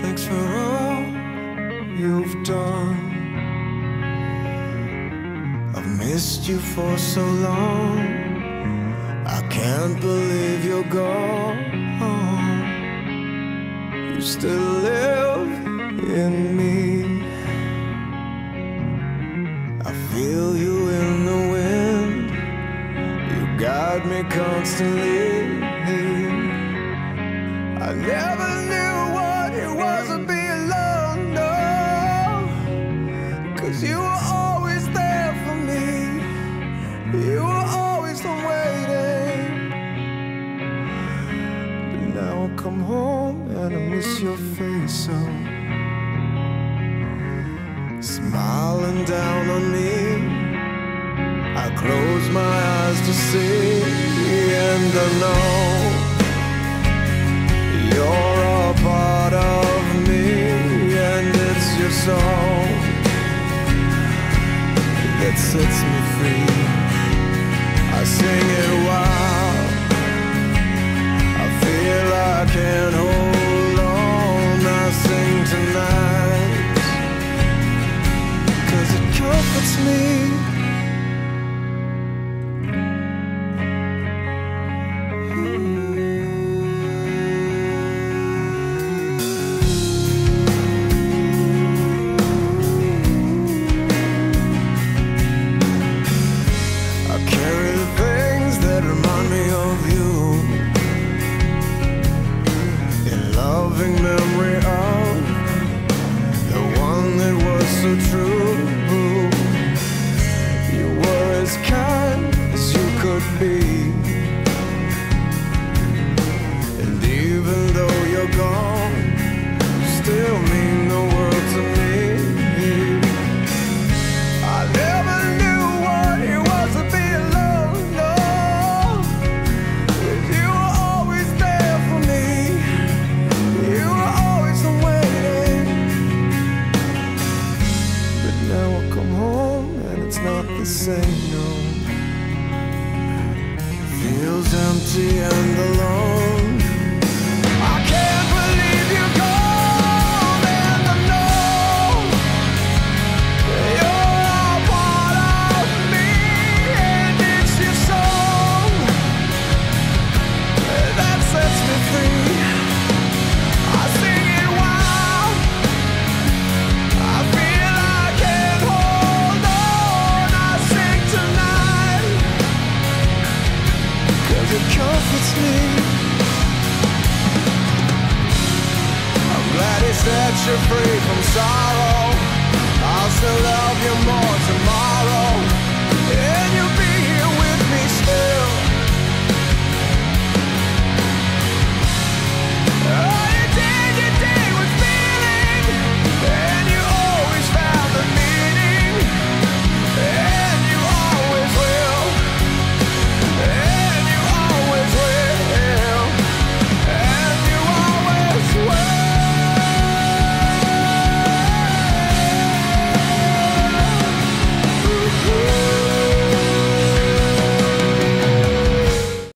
Thanks for all you've done. I've missed you for so long. I can't believe you're gone. You still live in me. I feel you in the wind. You guide me constantly. I never knew what it was to be alone, no, 'cause you were always there for me. You were always waiting. But now I come home and I miss your face so. Smiling down on me, I close my eyes to see, and I know you're a part of me, and it's your song that sets me free. I sing it wild, I feel I can't hold on. I sing tonight 'cause it comforts me. Memory of the one that was so true. You were as kind as you could be, and even though you're gone, you still mean the world to me. I never knew what it was to be alone, no, 'cause you were always there for me. You were always waiting. But now I come home and it's not the same, no. It feels empty and alone. I can't believe you're gone, and I know you're a part of me, and it's your song that sets me free. I sing it wild, I feel I can't hold on. I sing tonight 'cause it comforts me. I'm glad he set you free from sorrow. I'll still love you more tomorrow.